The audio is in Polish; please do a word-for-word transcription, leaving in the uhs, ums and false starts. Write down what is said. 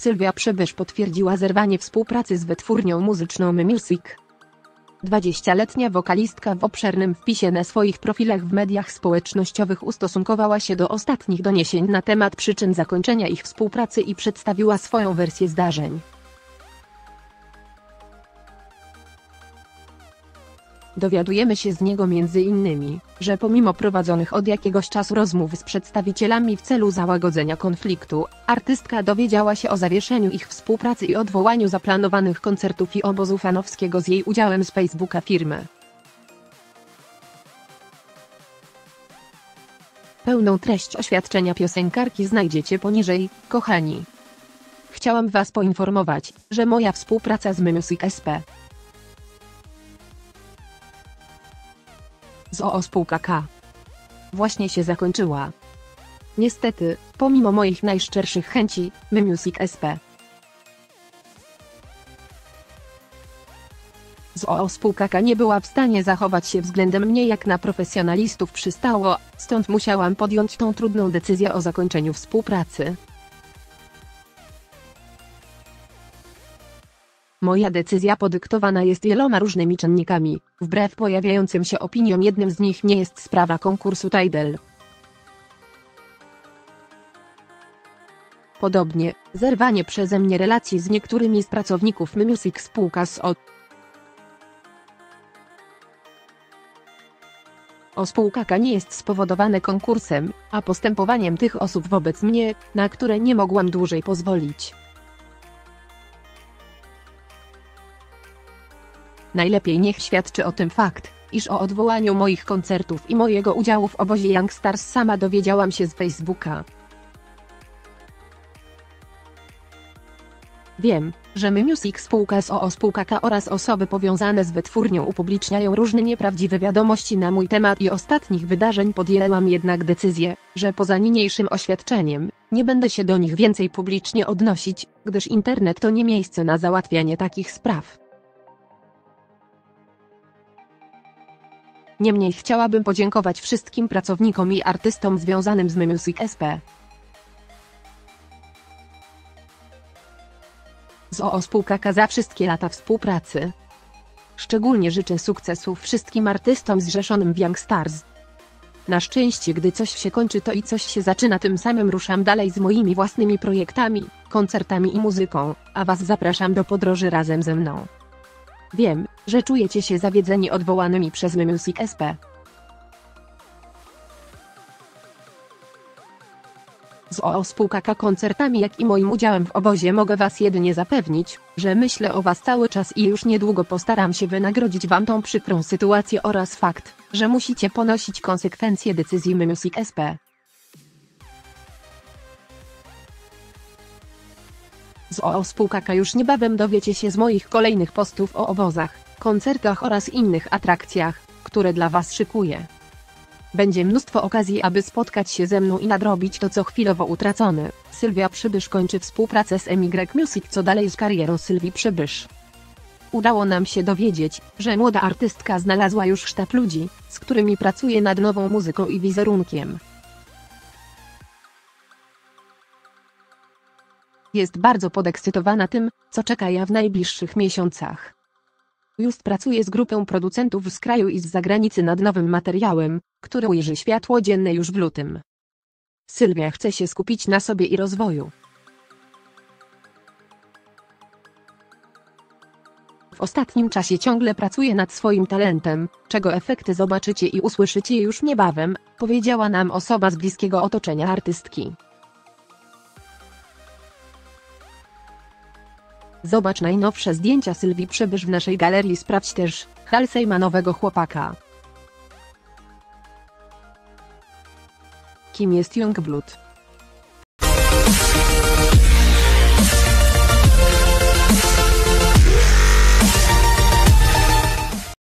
Sylwia Przybysz potwierdziła zerwanie współpracy z wytwórnią muzyczną My Music. dwudziestoletnia wokalistka w obszernym wpisie na swoich profilach w mediach społecznościowych ustosunkowała się do ostatnich doniesień na temat przyczyn zakończenia ich współpracy i przedstawiła swoją wersję zdarzeń. Dowiadujemy się z niego między innymi, że pomimo prowadzonych od jakiegoś czasu rozmów z przedstawicielami w celu załagodzenia konfliktu, artystka dowiedziała się o zawieszeniu ich współpracy i odwołaniu zaplanowanych koncertów i obozu fanowskiego z jej udziałem z Facebooka firmy. Pełną treść oświadczenia piosenkarki znajdziecie poniżej, kochani. Chciałam Was poinformować, że moja współpraca z My Music S P z o o Spółka K właśnie się zakończyła. Niestety, pomimo moich najszczerszych chęci, My Music S P z o o Spółka K nie była w stanie zachować się względem mnie jak na profesjonalistów przystało, stąd musiałam podjąć tą trudną decyzję o zakończeniu współpracy. Moja decyzja podyktowana jest wieloma różnymi czynnikami, wbrew pojawiającym się opiniom jednym z nich nie jest sprawa konkursu Tidal. Podobnie, zerwanie przeze mnie relacji z niektórymi z pracowników My Music spółka z o o Spółka K nie jest spowodowane konkursem, a postępowaniem tych osób wobec mnie, na które nie mogłam dłużej pozwolić. Najlepiej niech świadczy o tym fakt, iż o odwołaniu moich koncertów i mojego udziału w obozie Young Stars sama dowiedziałam się z Facebooka. Wiem, że My Music spółka z o o Spółka K oraz osoby powiązane z wytwórnią upubliczniają różne nieprawdziwe wiadomości na mój temat i ostatnich wydarzeń, podjęłam jednak decyzję, że poza niniejszym oświadczeniem, nie będę się do nich więcej publicznie odnosić, gdyż internet to nie miejsce na załatwianie takich spraw. Niemniej chciałabym podziękować wszystkim pracownikom i artystom związanym z My Music S P z o o Spółka K za wszystkie lata współpracy. Szczególnie życzę sukcesów wszystkim artystom zrzeszonym w Young Stars. Na szczęście, gdy coś się kończy, to i coś się zaczyna, tym samym ruszam dalej z moimi własnymi projektami, koncertami i muzyką, a Was zapraszam do podróży razem ze mną. Wiem, że czujecie się zawiedzeni odwołanymi przez My Music S P z o o Spółka K koncertami, jak i moim udziałem w obozie. Mogę Was jedynie zapewnić, że myślę o Was cały czas i już niedługo postaram się wynagrodzić Wam tą przykrą sytuację oraz fakt, że musicie ponosić konsekwencje decyzji My Music S P z o o Spółka K. Już niebawem dowiecie się z moich kolejnych postów o obozach, koncertach oraz innych atrakcjach, które dla Was szykuję. Będzie mnóstwo okazji, aby spotkać się ze mną i nadrobić to, co chwilowo utracone. Sylwia Przybysz kończy współpracę z M Y Music. Co dalej z karierą Sylwii Przybysz? Udało nam się dowiedzieć, że młoda artystka znalazła już sztab ludzi, z którymi pracuje nad nową muzyką i wizerunkiem. Jest bardzo podekscytowana tym, co czeka ją w najbliższych miesiącach. Już pracuje z grupą producentów z kraju i z zagranicy nad nowym materiałem, który ujrzy światło dzienne już w lutym. Sylwia chce się skupić na sobie i rozwoju. W ostatnim czasie ciągle pracuje nad swoim talentem, czego efekty zobaczycie i usłyszycie już niebawem, powiedziała nam osoba z bliskiego otoczenia artystki. Zobacz najnowsze zdjęcia Sylwii Przybysz w naszej galerii. Sprawdź też, Halsey ma nowego chłopaka. Kim jest Youngblood?